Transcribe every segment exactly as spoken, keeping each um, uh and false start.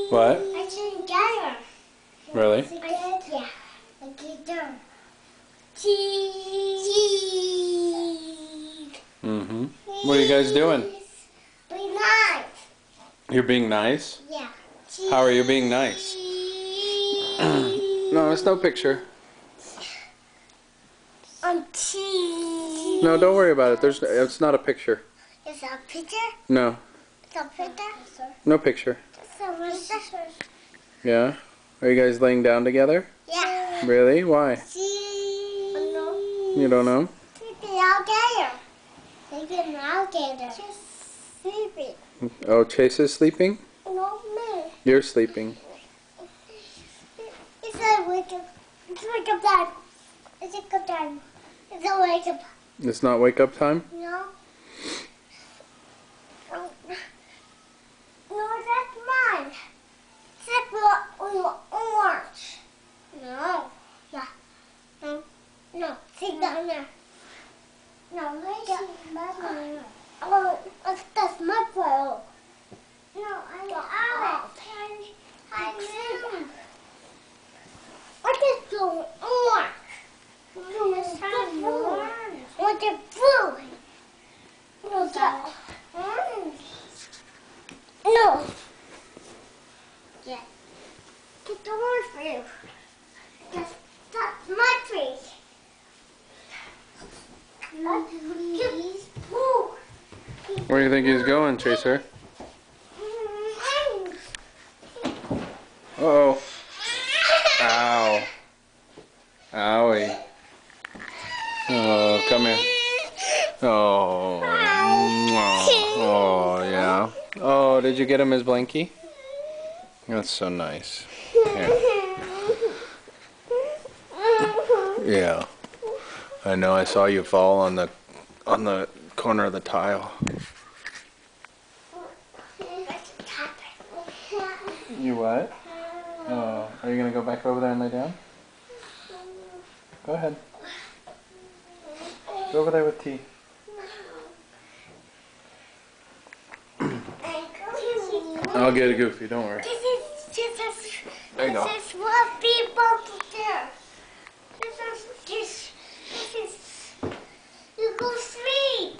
What? I should get her. Really? Yeah. I get her. Cheese. Mm-hmm. What are you guys doing? Be nice. You're being nice? Yeah. How are you being nice? No, it's no picture. On cheese. No, don't worry about it. There's, it's not a picture. It's a picture? No, It's a picture? no picture. It's a picture? Yeah? Are you guys laying down together? Yeah. Really? Why? Cheese. No. You don't know? Sleeping out there. Sleeping out there. Just sleeping. Oh, Chase is sleeping? No, me. You're sleeping. It's a wake up. It's wake up time. It's wake up time. It's a wake up. It's not wake up time? No. No, that's mine. It's like orange. No. Yeah. No. No. Sit down there. No, let's sit down there. Oh, that's, that's my fault. No, I'm out. I know. I just go orange. No, it's not orange. What's it blue? What's that? Orange. No. Yeah. Get the orange for you. That's, that's my tree. Please. Move. Where do you think he's going, Chaser? Uh-oh. Ow. Owie. Oh, come here. Oh. Oh, oh, yeah. Oh, did you get him his blankie? That's so nice. Here. Yeah. I know, I saw you fall on the on the corner of the tile. You what? Oh, are you gonna go back over there and lay down? Go ahead. Go over there with T. I'll get a Goofy, don't worry. This is, this is, There you go. this is what people do. This is, this, this is, you go sleep.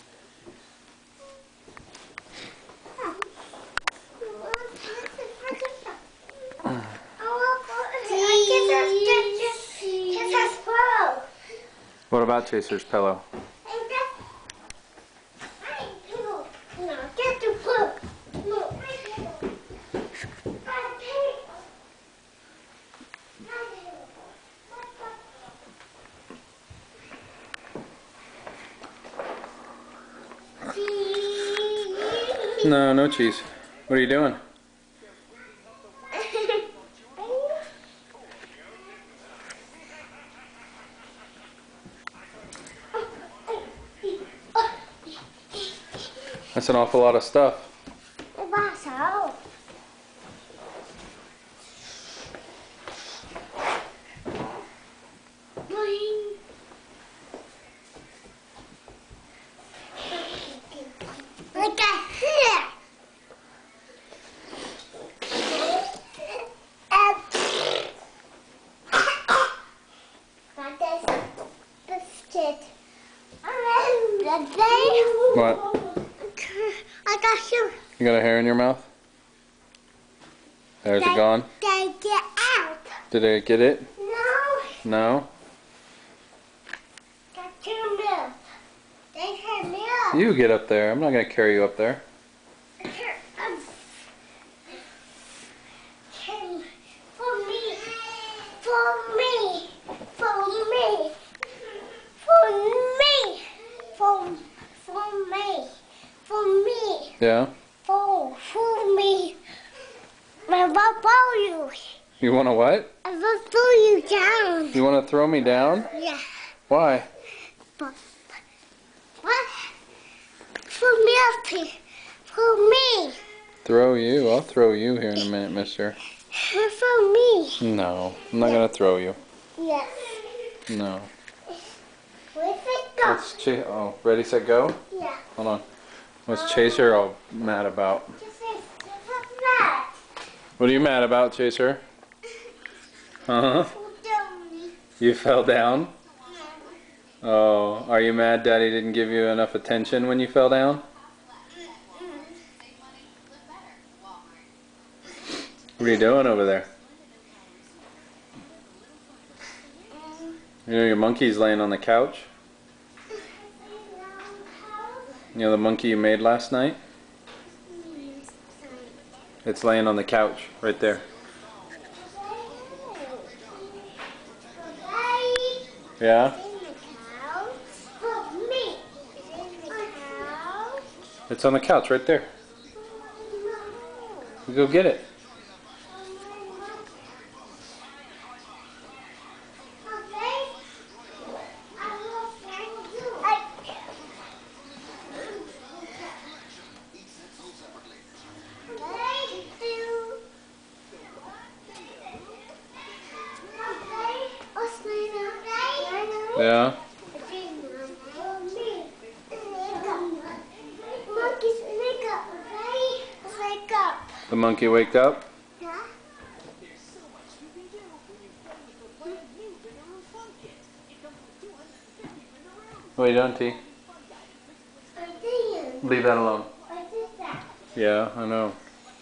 What about Chaser's pillow? No, no cheese. What are you doing? That's an awful lot of stuff. Like a hair. What? I got you. You got a hair in your mouth? There's it gone? They get out. Did I get it? No. No? Got two milk. They had milk. You get up there. I'm not going to carry you up there. Here, um, can- For me. For me. For me. For me. For, for me. For me. Yeah? For, for me. I will throw you. You want to what? I will throw you down. You want to throw me down? Yeah. Why? But, what? For me, Alfie. For me. Throw you? I'll throw you here in a minute, mister. For me. No, I'm not going to throw you. Yes. No. Where's it go? Let's ch- oh, ready, set, go? Yeah. Hold on. What's Chaser all mad about? This is, this is that. What are you mad about, Chaser? Huh? You fell down? Oh, are you mad Daddy didn't give you enough attention when you fell down? What are you doing over there? You know your monkey's laying on the couch? You know the monkey you made last night? It's laying on the couch, right there. Yeah? It's on the couch, right there. You go get it. Yeah. The monkey wake up? Yeah. What are you doing, T? Leave that alone. Yeah, I know.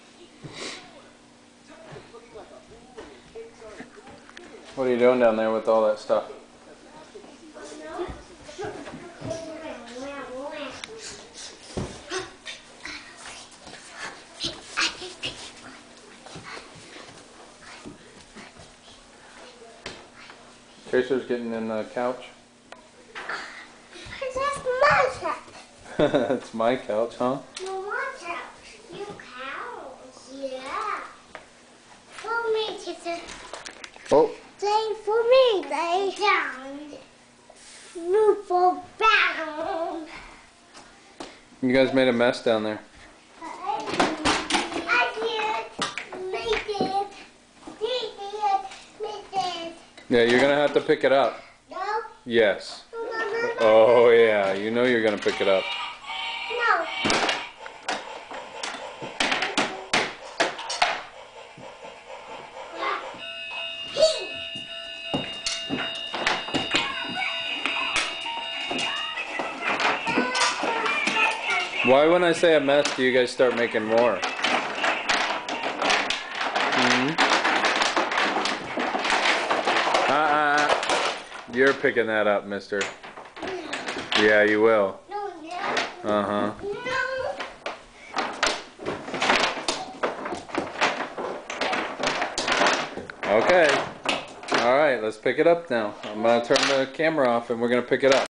What are you doing down there with all that stuff? Chaser's getting in the couch. That's my couch. That's my couch, huh? No, my couch. Your couch. Yeah. For me, Chaser. Oh. They for me. They down. Super bound. You guys made a mess down there. I did. They did. They did. They did. Yeah, you're gonna have to pick it up. No. Yes. No, no, no, no. Oh yeah, you know you're gonna pick it up. No. Why when I say a mess do you guys start making more? Hmm? Uh-uh. You're picking that up, mister. Yeah, you will. No, no. Uh-huh. No. Okay. Alright, let's pick it up now. I'm gonna turn the camera off and we're gonna pick it up.